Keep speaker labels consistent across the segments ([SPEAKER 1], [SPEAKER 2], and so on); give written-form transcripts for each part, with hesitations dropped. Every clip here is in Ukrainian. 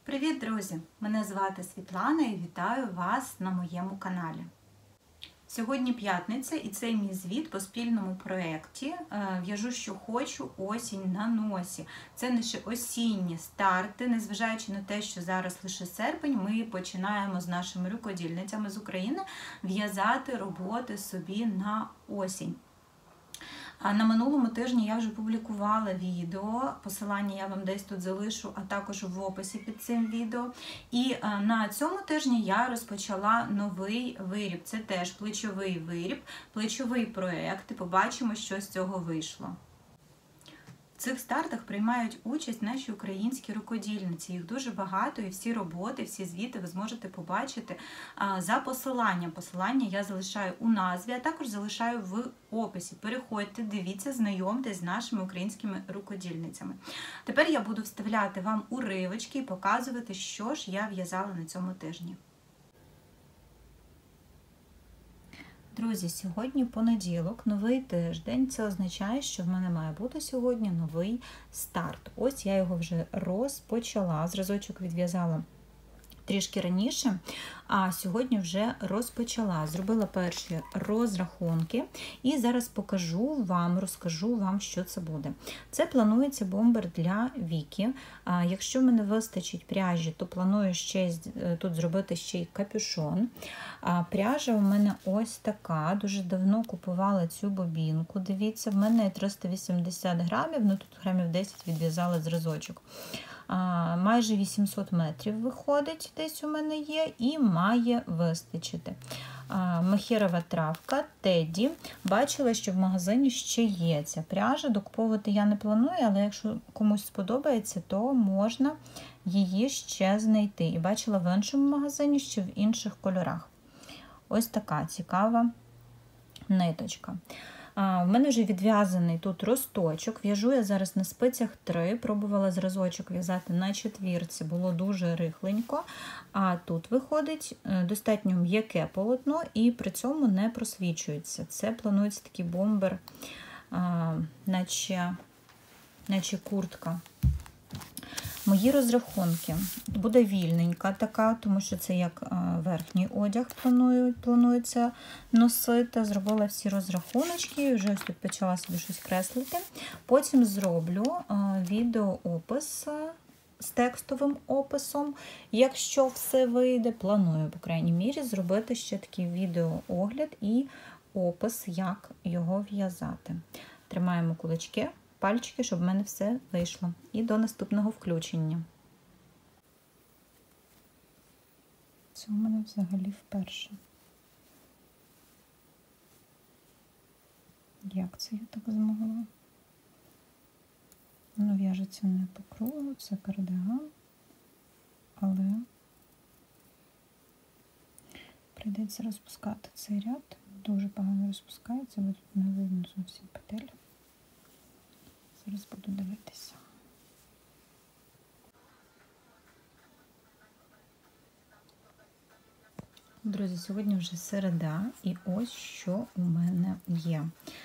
[SPEAKER 1] Привіт, друзі! Мене звати Світлана і вітаю вас на моєму каналі. Сьогодні п'ятниця і це мій звіт по спільному проєкті «В'яжу, що хочу, осінь на носі». Це наші осінні старти, незважаючи на те, що зараз лише серпень, ми починаємо з нашими рукодільницями з України в'язати роботи собі на осінь. На минулому тижні я вже публікувала відео, посилання я вам десь тут залишу, а також в описі під цим відео. І на цьому тижні я розпочала новий виріб. Це теж плечовий виріб, плечовий проєкт, і побачимо, що з цього вийшло. В цих стартах приймають участь наші українські рукодільниці. Їх дуже багато і всі роботи, всі звіти ви зможете побачити за посиланням. Посилання я залишаю у назві, а також залишаю в описі. Переходьте, дивіться, знайомтесь з нашими українськими рукодільницями. Тепер я буду вставляти вам уривочки і показувати, що ж я в'язала на цьому тижні. Друзі, сьогодні понеділок, новий тиждень. Це означає, що в мене має бути сьогодні новий старт. Ось я його вже розпочала. Зразочок відв'язала трішки раніше, а сьогодні вже розпочала. Зробила перші розрахунки і зараз розкажу вам, що це буде. Це планується бомбер для Вікі. Якщо в мене вистачить пряжі, то планую ще тут зробити ще й капюшон. Пряжа у мене ось така. Дуже давно купувала цю бобінку. Дивіться, в мене 380 грамів, тут грамів 10 відв'язала зразочок. Майже 800 метрів виходить, десь у мене є, і має вистачити. Мехерова травка, Теді. Бачила, що в магазині ще є ця пряжа. Докуповувати я не планую, але якщо комусь сподобається, то можна її ще знайти. І бачила в іншому магазині, ще в інших кольорах. Ось така цікава ниточка. В мене вже відв'язаний тут росточок. В'яжу я зараз на спицях 3. Пробувала зразочок в'язати на четвірці, було дуже рихленько. А тут виходить достатньо м'яке полотно і при цьому не просвічується. Це планується такий бомбер, наче куртка. Мої розрахунки. Буде вільненька така, тому що це як верхній одяг планується носити. Зробила всі розрахуночки, вже ось тут почала собі щось креслити. Потім зроблю відеоопис з текстовим описом. Якщо все вийде, планую, по крайній мірі, зробити ще такий відеоогляд і опис, як його в'язати. Тримаємо кулачки, пальчики, щоб в мене все вийшло. І до наступного включення. Це у мене взагалі вперше. Як це я так змогла? Воно в'яжеться не по кругу, це кардиган, але прийдеться розпускати цей ряд. Дуже погано розпускається, бо тут не видно зовсім петель. Зараз буду дивитися. Друзі, сьогодні вже середа, і ось що у мене є.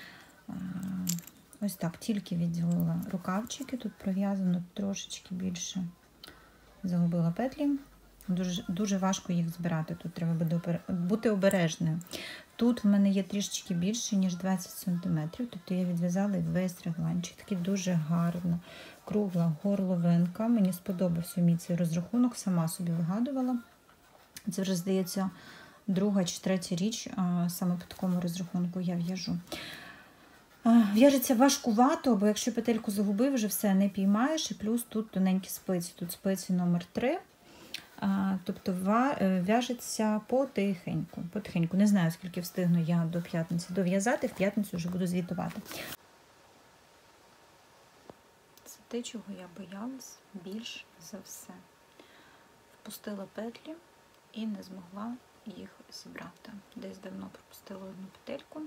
[SPEAKER 1] Ось так, тільки відділила рукавчики, тут пров'язано трошечки більше, загубила петлі. Дуже важко їх збирати, тут треба бути обережною. Тут в мене є трішечки більше, ніж 20 см, тобто я відв'язала і весь регланчик. Такий дуже гарно, кругла горловинка. Мені сподобався мій цей розрахунок, сама собі вигадувала. Це вже, здається, друга чи третя річ, саме по такому розрахунку я в'яжу. В'яжеться важкувато, бо якщо петельку загубив, вже все, не піймаєш, і плюс тут тоненькі спиці, тут спиці номер 3. Тобто в'яжеться потихеньку. Не знаю, скільки встигну я до п'ятниці дов'язати, в п'ятницю вже буду звітувати. Це те, чого я боялась більш за все. Впустила петлі і не змогла їх зібрати. Десь давно пропустила одну петельку.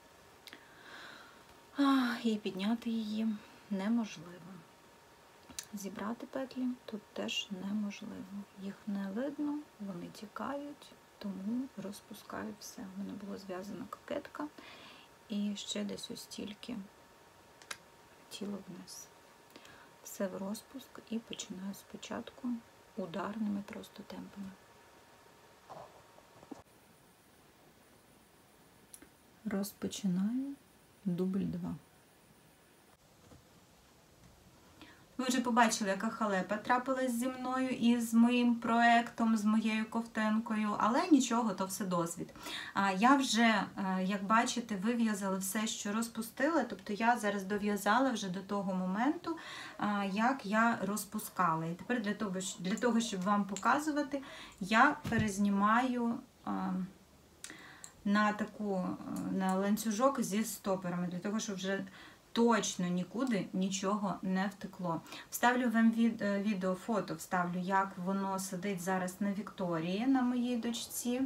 [SPEAKER 1] І підняти її неможливо. Зібрати петлі тут теж неможливо. Їх не видно, вони тікають, тому розпускаю все. У мене була зв'язана кокетка і ще десь ось стільки тіло вниз. Все в розпуск і починаю спочатку ударними просто темпами. Розпочинаю дубль 2. Ви вже побачили, яка халепа трапилась зі мною і з моїм проєктом, з моєю ковтинкою, але нічого, то все досвід. Я вже, як бачите, вив'язала все, що розпустила, тобто я зараз дов'язала вже до того моменту, як я розпускала. І тепер для того, щоб вам показувати, я перезнімаю на ланцюжок зі стоперами, для того, щоб вже точно нікуди нічого не втекло. Вставлю вам відео, фото вставлю, як воно сидить зараз на Вікторії, на моїй дочці.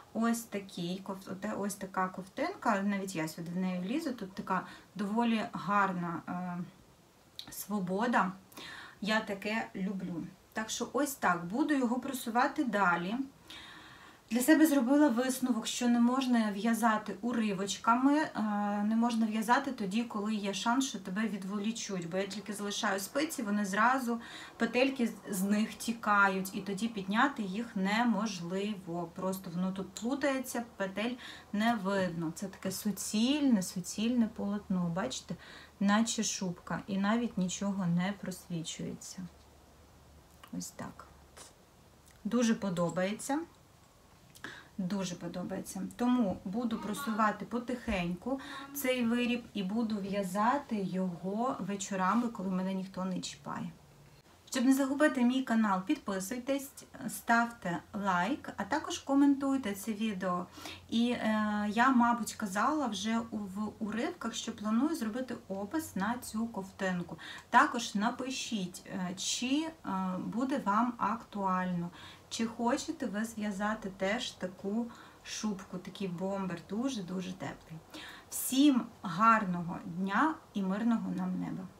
[SPEAKER 1] Ось така ковтинка, навіть я сюди в неї влізу, тут така доволі гарна свобода. Я таке люблю. Так що ось так, буду його просувати далі. Для себе зробила висновок, що не можна в'язати уривочками, не можна в'язати тоді, коли є шанс, що тебе відволічуть. Бо я тільки залишаю спиці, вони зразу, петельки з них тікають, і тоді підняти їх неможливо. Просто воно тут плутається, петель не видно. Це таке суцільне полотно, бачите, наче шубка, і навіть нічого не просвічується. Ось так. Дуже подобається. Дуже подобається. Тому буду просувати потихеньку цей виріб і буду в'язати його вечорами, коли мене ніхто не чіпає. Щоб не загубити мій канал, підписуйтесь, ставте лайк, а також коментуйте це відео. І я, мабуть, казала вже в уривках, що планую зробити опис на цю ковтинку. Також напишіть, чи буде вам актуально, чи хочете ви зв'язати теж таку шубку, такий бомбер, дуже-дуже теплий. Всім гарного дня і мирного нам неба!